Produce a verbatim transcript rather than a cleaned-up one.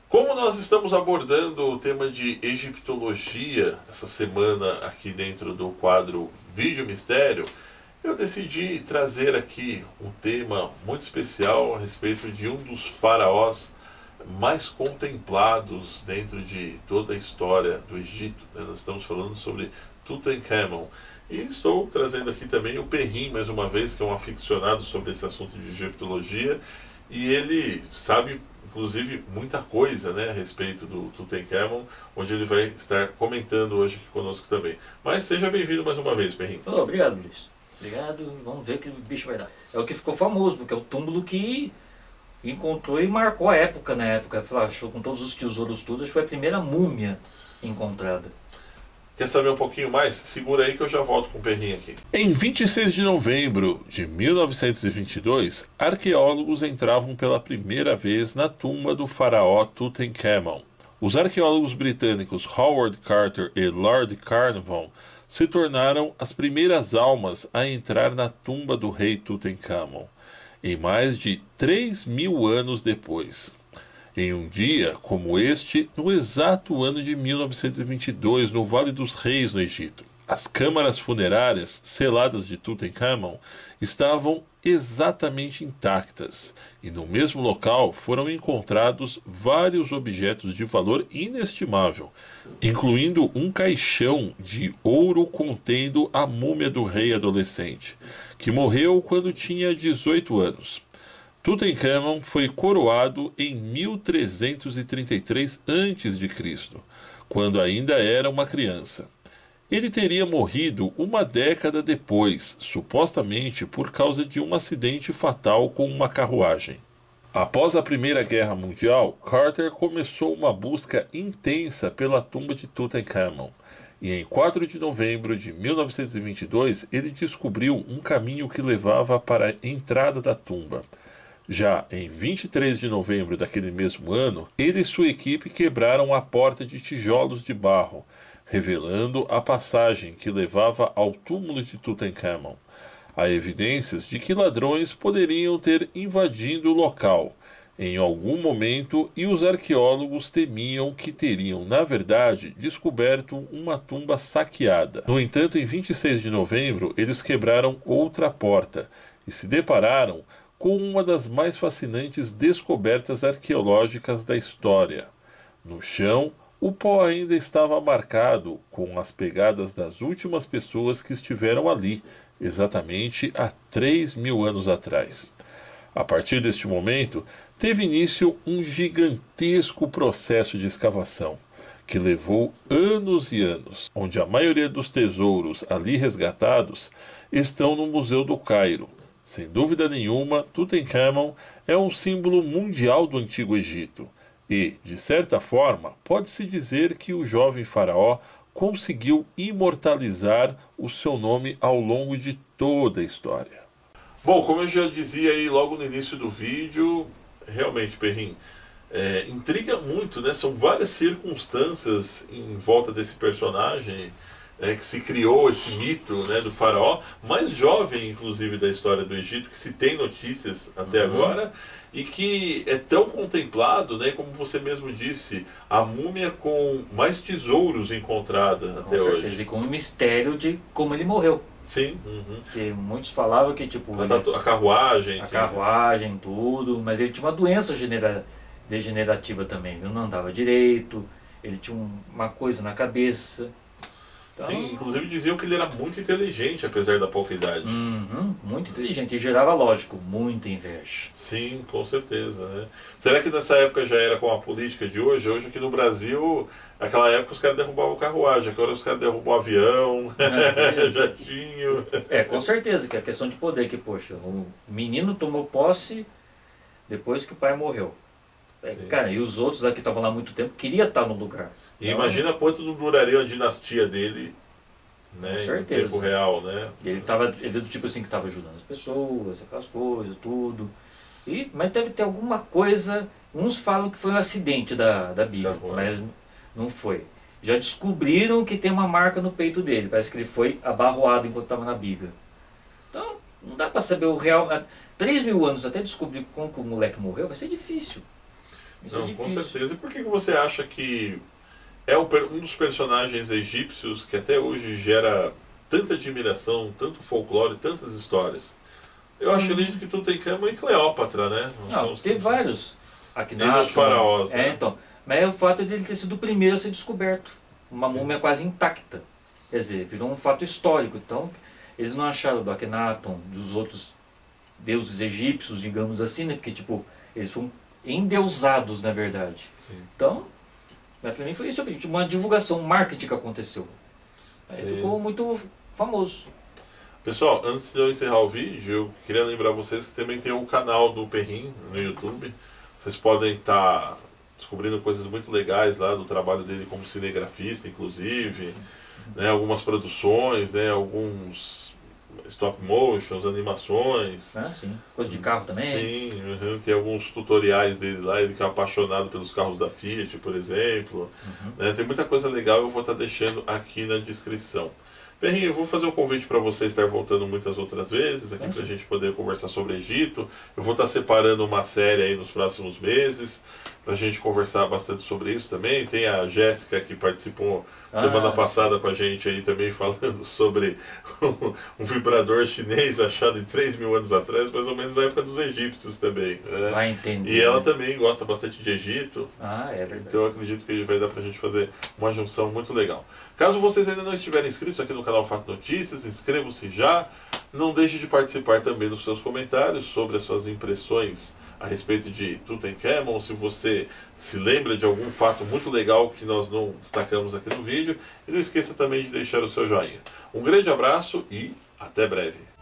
Como nós estamos abordando o tema de egiptologia essa semana aqui dentro do quadro Vídeo Mistério, eu decidi trazer aqui um tema muito especial a respeito de um dos faraós mais contemplados dentro de toda a história do Egito. Nós estamos falando sobre Tutankhamon. E estou trazendo aqui também o Perrin, mais uma vez, que é um aficionado sobre esse assunto de egiptologia, e ele sabe, inclusive, muita coisa, né, a respeito do Tutankhamon, onde ele vai estar comentando hoje aqui conosco também. Mas seja bem-vindo mais uma vez, Perrin. Oh, obrigado, Luiz. Obrigado, vamos ver o que o bicho vai dar. É o que ficou famoso, porque é o túmulo que encontrou e marcou a época, na época. Achou com todos os tesouros tudo, acho que foi a primeira múmia encontrada. Quer saber um pouquinho mais? Segura aí que eu já volto com o Perrin aqui. Em vinte e seis de novembro de mil novecentos e vinte e dois, arqueólogos entravam pela primeira vez na tumba do faraó Tutankhamon. Os arqueólogos britânicos Howard Carter e Lord Carnarvon se tornaram as primeiras almas a entrar na tumba do rei Tutankhamon, em mais de três mil anos depois. Em um dia como este, no exato ano de mil novecentos e vinte e dois, no Vale dos Reis, no Egito, as câmaras funerárias seladas de Tutankhamon estavam exatamente intactas, e no mesmo local foram encontrados vários objetos de valor inestimável, incluindo um caixão de ouro contendo a múmia do rei adolescente, que morreu quando tinha dezoito anos. Tutankhamon foi coroado em mil trezentos e trinta e três antes de Cristo, quando ainda era uma criança. Ele teria morrido uma década depois, supostamente por causa de um acidente fatal com uma carruagem. Após a Primeira Guerra Mundial, Carter começou uma busca intensa pela tumba de Tutankhamon, e em quatro de novembro de mil novecentos e vinte e dois ele descobriu um caminho que levava para a entrada da tumba. Já em vinte e três de novembro daquele mesmo ano, ele e sua equipe quebraram a porta de tijolos de barro, revelando a passagem que levava ao túmulo de Tutankhamon. Há evidências de que ladrões poderiam ter invadido o local em algum momento, e os arqueólogos temiam que teriam, na verdade, descoberto uma tumba saqueada. No entanto, em vinte e seis de novembro, eles quebraram outra porta e se depararam com uma das mais fascinantes descobertas arqueológicas da história. No chão, o pó ainda estava marcado com as pegadas das últimas pessoas que estiveram ali, exatamente há três mil anos atrás. A partir deste momento, teve início um gigantesco processo de escavação, que levou anos e anos, onde a maioria dos tesouros ali resgatados estão no Museu do Cairo. Sem dúvida nenhuma, Tutankhamon é um símbolo mundial do Antigo Egito e, de certa forma, pode-se dizer que o jovem faraó conseguiu imortalizar o seu nome ao longo de toda a história. Bom, como eu já dizia aí logo no início do vídeo, realmente, Perrin, é, intriga muito, né? São várias circunstâncias em volta desse personagem, É, que se criou esse mito, né, do faraó, mais jovem inclusive da história do Egito, que se tem notícias até uhum. agora, e que é tão contemplado, né, como você mesmo disse, a múmia com mais tesouros encontrada com até certeza. hoje. E com o mistério de como ele morreu. Sim. Uhum. Porque muitos falavam que tipo a, ele, a carruagem, a que... carruagem, tudo, mas ele tinha uma doença genera, degenerativa também, ele não andava direito, ele tinha um, uma coisa na cabeça. Então, sim, inclusive diziam que ele era muito inteligente, apesar da pouca idade. Uhum, muito inteligente, e gerava, lógico, muita inveja. Sim, com certeza, né? Será que nessa época já era com a política de hoje? Hoje aqui no Brasil, naquela época os caras derrubavam carruagem, agora os caras derrubam avião, é, jatinho. É, com certeza, que é questão de poder, que, poxa, o menino tomou posse depois que o pai morreu. Sim. Cara, e os outros lá que estavam lá há muito tempo queriam estar no lugar. E então, imagina quanto não duraria a dinastia dele, né, com certeza. Em tempo real, né? Ele tava, ele é do tipo assim que estava ajudando as pessoas, aquelas coisas, tudo. E, mas deve ter alguma coisa, uns falam que foi um acidente da, da Bíblia, mas não foi. Já descobriram que tem uma marca no peito dele, parece que ele foi abarroado enquanto estava na Bíblia. Então, não dá para saber o real... Três mil anos até descobrir como que o moleque morreu, vai ser difícil. Isso Não, é com difícil. certeza. E por que que você acha que é o per- um dos personagens egípcios que até hoje gera tanta admiração, tanto folclore, tantas histórias? Eu acho Hum. ele que Tutankhamon e Cleópatra, né? Não, São- tem vários. Entre os faraós, É, né? então. Mas é o fato de ele ter sido o primeiro a ser descoberto. Uma Sim. múmia quase intacta. Quer dizer, virou um fato histórico. Então, eles não acharam do Akhenaton, dos outros deuses egípcios, digamos assim, né? Porque, tipo, eles foram endeusados, na verdade. Sim. Então, né, pra mim foi isso, uma divulgação, um marketing que aconteceu. Aí Sim. ficou muito famoso. Pessoal, antes de eu encerrar o vídeo, eu queria lembrar vocês que também tem o canal do Perrin no YouTube. Vocês podem estar descobrindo coisas muito legais lá do trabalho dele como cinegrafista, inclusive, né, algumas produções, né, alguns stop motions, animações. Ah, sim. Coisa de carro também. Sim, uhum, tem alguns tutoriais dele lá, ele que é apaixonado pelos carros da Fiat, por exemplo. Uhum. Né, tem muita coisa legal, eu vou estar deixando aqui na descrição. Perrinho, eu vou fazer um convite para você estar voltando muitas outras vezes aqui para a gente poder conversar sobre Egito. Eu vou estar separando uma série aí nos próximos meses para a gente conversar bastante sobre isso também. Tem a Jéssica que participou Ah, semana passada com a gente aí também falando sobre um, um vibrador chinês achado em três mil anos atrás, mais ou menos na época dos egípcios também. Né? Vai entender. E ela também gosta bastante de Egito. Ah, é verdade. Então eu acredito que vai dar pra gente fazer uma junção muito legal. Caso vocês ainda não estiverem inscritos aqui no canal Fato Notícias, inscrevam-se já. Não deixe de participar também dos seus comentários sobre as suas impressões a respeito de Tutankhamon, se você se lembra de algum fato muito legal que nós não destacamos aqui no vídeo. E não esqueça também de deixar o seu joinha. Um grande abraço e até breve.